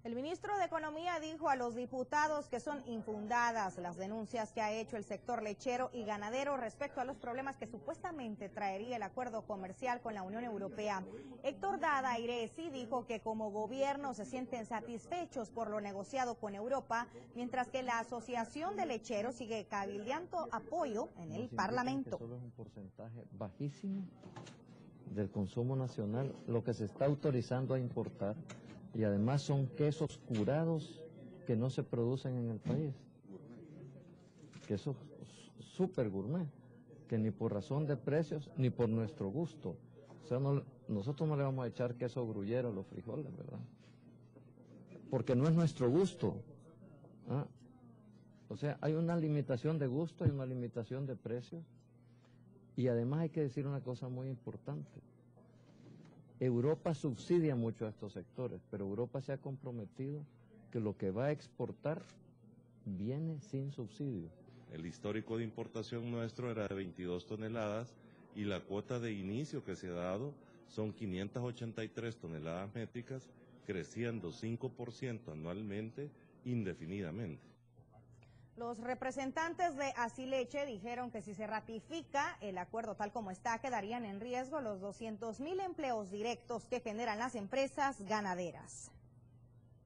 El ministro de Economía dijo a los diputados que son infundadas las denuncias que ha hecho el sector lechero y ganadero respecto a los problemas que supuestamente traería el acuerdo comercial con la Unión Europea. Héctor Dadaire sí dijo que como gobierno se sienten satisfechos por lo negociado con Europa, mientras que la Asociación de Lecheros sigue cabildeando apoyo en el Parlamento. Solo es un porcentaje bajísimo del consumo nacional lo que se está autorizando a importar. Y además son quesos curados que no se producen en el país. Quesos súper gourmet, que ni por razón de precios ni por nuestro gusto. O sea, nosotros no le vamos a echar queso gruyero a los frijoles, ¿verdad? Porque no es nuestro gusto. ¿Ah? O sea, hay una limitación de gusto y una limitación de precios. Y además hay que decir una cosa muy importante. Europa subsidia mucho a estos sectores, pero Europa se ha comprometido que lo que va a exportar viene sin subsidio. El histórico de importación nuestro era de 22 toneladas y la cuota de inicio que se ha dado son 583 toneladas métricas, creciendo 5% anualmente indefinidamente. Los representantes de Asileche dijeron que si se ratifica el acuerdo tal como está, quedarían en riesgo los 200,000 empleos directos que generan las empresas ganaderas.